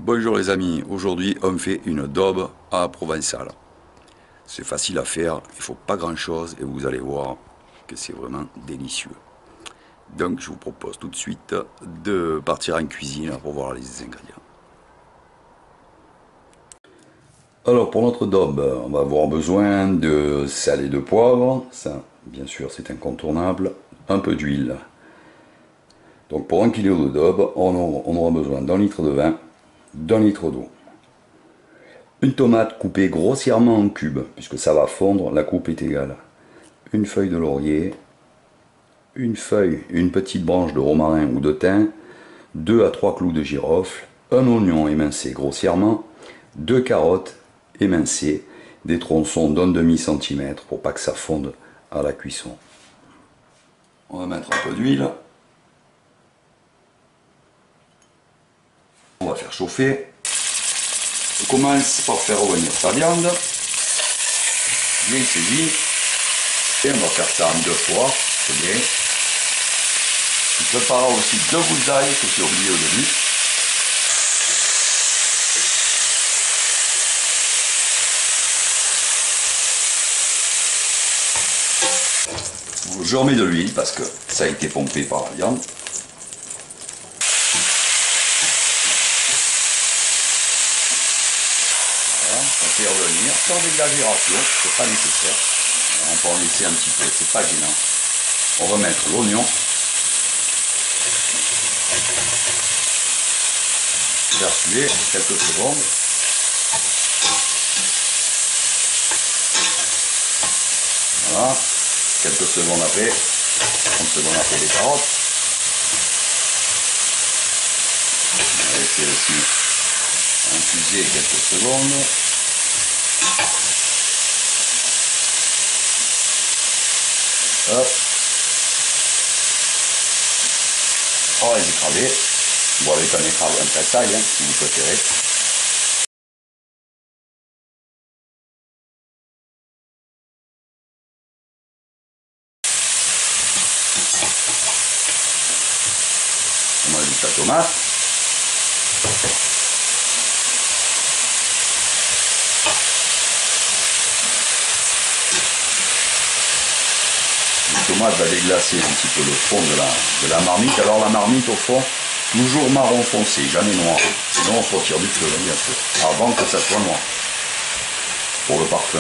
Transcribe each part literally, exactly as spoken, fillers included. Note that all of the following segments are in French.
Bonjour les amis, aujourd'hui on fait une daube à provençale. C'est facile à faire, il ne faut pas grand chose et vous allez voir que c'est vraiment délicieux. Donc je vous propose tout de suite de partir en cuisine pour voir les ingrédients. Alors pour notre daube, on va avoir besoin de sel et de poivre, ça bien sûr c'est incontournable, un peu d'huile. Donc pour un kilo de daube, on aura besoin d'un litre de vin, d'un litre d'eau. Une tomate coupée grossièrement en cubes, puisque ça va fondre, la coupe est égale. Une feuille de laurier, une feuille, une petite branche de romarin ou de thym, deux à trois clous de girofle, un oignon émincé grossièrement, deux carottes émincées, des tronçons d'un demi centimètre pour pas que ça fonde à la cuisson. On va mettre un peu d'huile. On va faire chauffer. On commence par faire revenir sa viande, bien saisie, et on va faire ça en deux fois, c'est bien. On préparera aussi deux gousses d'ail que j'ai oublié au début. Je remets de l'huile parce que ça a été pompé par la viande. On fait revenir sans exagération, c'est pas nécessaire. On peut en laisser un petit peu, c'est pas gênant. On va mettre l'oignon. Faire suer quelques secondes. Voilà. Quelques secondes après, trente secondes après les carottes. On va laisser aussi infuser quelques secondes. Hop. On va les écraser. Bon, avec un écrase un tressaille, hein, si vous préférez. On ajoute la tomate. La tomate va déglacer un petit peu le fond de la, de la marmite. Alors la marmite au fond, toujours marron foncé, jamais noir. Sinon on se retire du feu, bien sûr, avant que ça soit noir. Pour le parfum.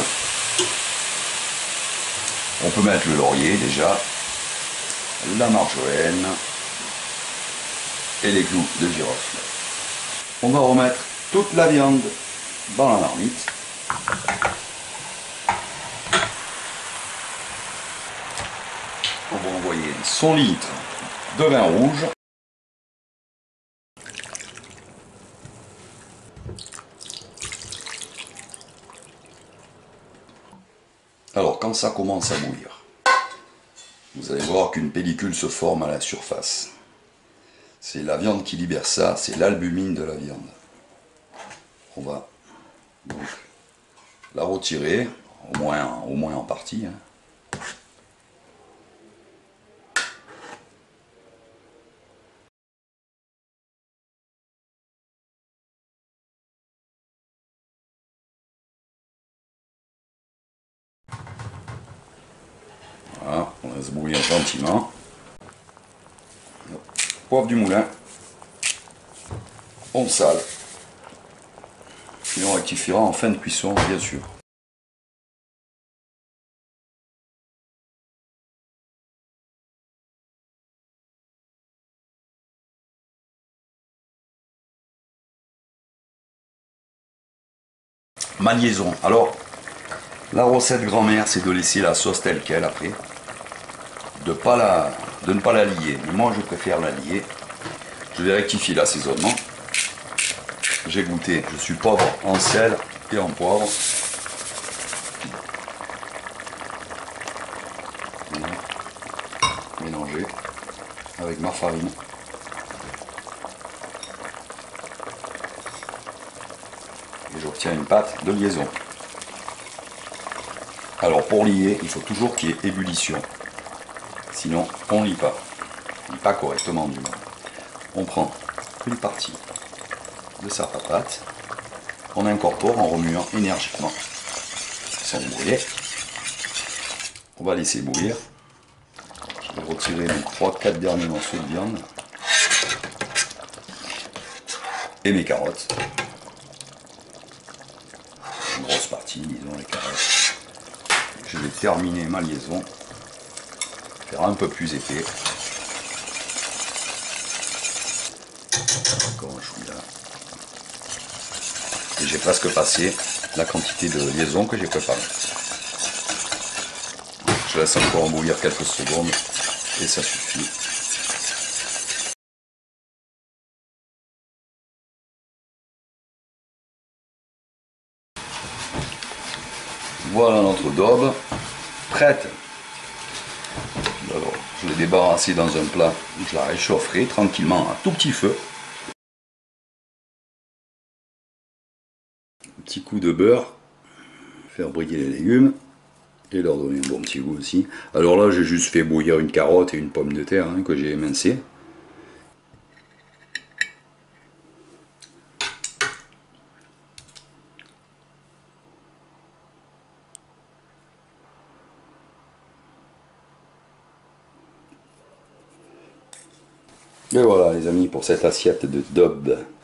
On peut mettre le laurier déjà, la marjolaine et les clous de girofle. On va remettre toute la viande dans la marmite. On va envoyer cent litres de vin rouge. Alors quand ça commence à bouillir, vous allez voir qu'une pellicule se forme à la surface. C'est la viande qui libère ça, c'est l'albumine de la viande. On va donc la retirer, au moins, au moins en partie. Hein. Voilà, on laisse bouillir gentiment. Poivre du moulin. On sale. Et on rectifiera en fin de cuisson, bien sûr. Ma liaison. Alors, la recette grand-mère, c'est de laisser la sauce telle qu'elle après. De, pas la, de ne pas la lier. Mais moi, je préfère la lier. Je vais rectifier l'assaisonnement. J'ai goûté. Je suis pauvre en sel et en poivre. Voilà. Mélanger avec ma farine. Et j'obtiens une pâte de liaison. Alors pour lier, il faut toujours qu'il y ait ébullition. Sinon, on ne lie pas. On ne lie pas correctement du moins. On prend une partie de sa patate. On incorpore en remuant énergiquement son bouillet. On va laisser bouillir. Je vais retirer les trois quatre derniers morceaux de viande. Et mes carottes. Une grosse partie, disons, les carottes. Je vais terminer ma liaison. Faire un peu plus épais. Encore un chouïa. Et j'ai presque passé la quantité de liaison que j'ai préparée. Je laisse encore bouillir quelques secondes et ça suffit. Voilà notre daube prête. Alors, je l'ai débarrassée dans un plat. Je la réchaufferai tranquillement à tout petit feu. Un petit coup de beurre. Faire briller les légumes. Et leur donner un bon petit goût aussi. Alors là, j'ai juste fait bouillir une carotte et une pomme de terre hein, que j'ai émincé. Et voilà les amis pour cette assiette de daube.